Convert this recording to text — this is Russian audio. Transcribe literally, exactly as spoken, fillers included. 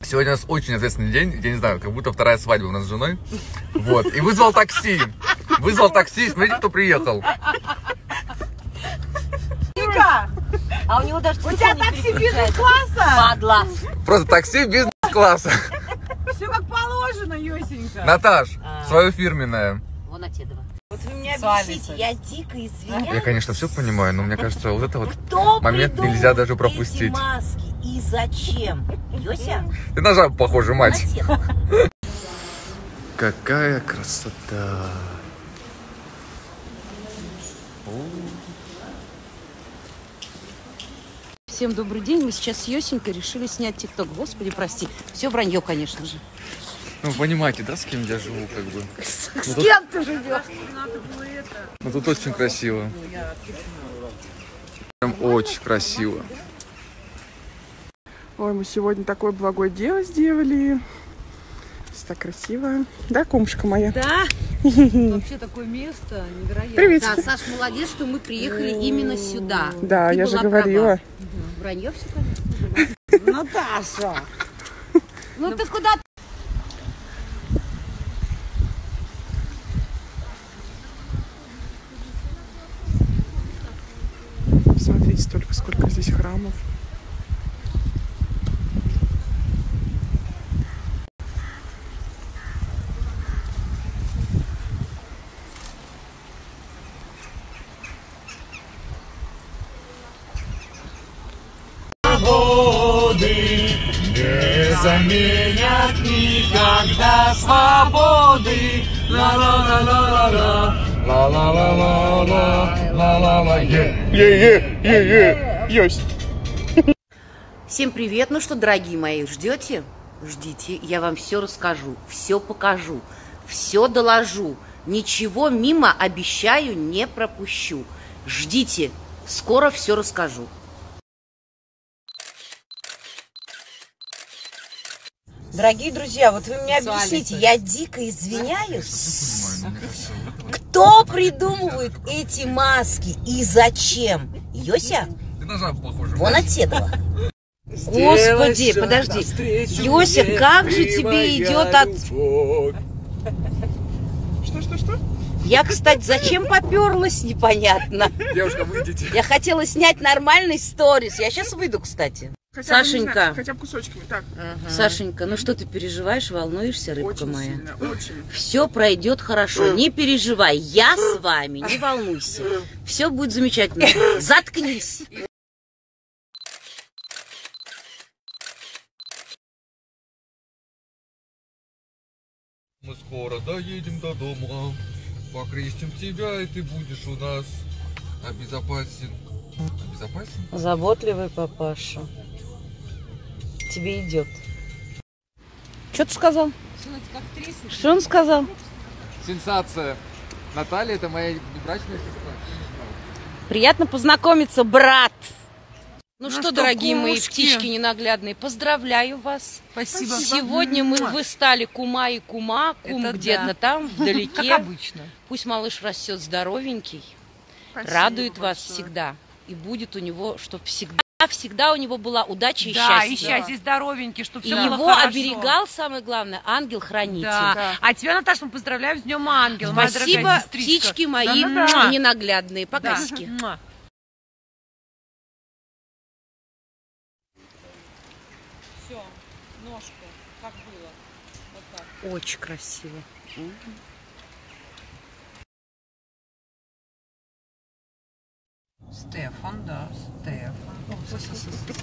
Сегодня у нас очень ответственный день, я не знаю, как будто вторая свадьба у нас с женой. Вот, и вызвал такси. Вызвал такси, смотрите, кто приехал. А у него даже у тебя такси бизнес-класса? Падла. Просто такси бизнес-класса. Все как положено, Йосенька. Наташ, а. свое фирменное. Вон отедова. Вот вы меня объясните, я дико извиняюсь. Я, конечно, все понимаю, но мне кажется, вот это вот Кто момент нельзя даже пропустить. Эти маски и зачем? Йося? Ты на жабу похожа, мать. Какая красота. Всем добрый день. Мы сейчас с Йосенькой решили снять тикток. Господи, прости. Все вранье, конечно же. Ну, понимаете, да, с кем я живу, как бы. С, ну, с тут... кем ты живешь? Ну, тут очень красиво. Прям очень красиво. Ой, мы сегодня такое благое дело сделали. Так красиво. Да, кумушка моя? Да. Вообще такое место невероятное. Привет. Да, Саш, молодец, что мы приехали именно сюда. Да, Ты я же говорила. Угу. Вранье все, конечно. Наташа. Ну ты куда? Смотрите, только сколько здесь храмов. Свободы не заменят никогда свободы. Ла-ла-ла-ла-ла-ла, ла-ла-ла-ла-ла, ла-ла-ла, е-е-е-е, ёсть. Всем привет! Ну что, дорогие мои, ждете? Ждите, я вам все расскажу, все покажу, все доложу. Ничего мимо, обещаю, не пропущу. Ждите, скоро все расскажу. Дорогие друзья, вот вы мне объясните, я дико извиняюсь. Кто придумывает эти маски и зачем? Йося? Ты на жабу похожа. Вон отседова. Господи, подожди. Йося, как же тебе идет от... Что, что, что? Я, кстати, зачем поперлась, непонятно. Девушка, выйдите. Я хотела снять нормальный сторис. Я сейчас выйду, кстати. Хотя Сашенька. Бы, знаю, хотя бы кусочками. Так. Ага. Сашенька, ну что ты переживаешь, волнуешься, рыбка очень моя? Сильно, очень. Все пройдет хорошо, не переживай, я с вами, не волнуйся. Все будет замечательно. Заткнись. Мы скоро доедем до дома, покрестим тебя, и ты будешь у нас обезопасен. Обезопасен? Заботливый папаша. Тебе идет. Что ты сказал? Что он сказал? Сенсация. Наталья, это моя брачная сестра. Приятно познакомиться, брат. Ну, ну что, что, дорогие кумушки? Мои птички ненаглядные, поздравляю вас. Спасибо. Сегодня мы, вы стали кума и кума, кум где-то да. там, вдалеке. Как обычно. Пусть малыш растет здоровенький, Спасибо радует большое. вас всегда. И будет у него, чтобы всегда, всегда у него была удача и да, счастье. и счастье, здоровенький, чтобы все и было его хорошо. Оберегал, самое главное, ангел-хранитель. Да. Да. А тебя, Наташа, мы поздравляем с Днем Ангела. Спасибо, птички мои да, да, ненаглядные. Показики. Да. Все, ножку, как было. Вот так. Очень красиво. Стефан, да, Стефан.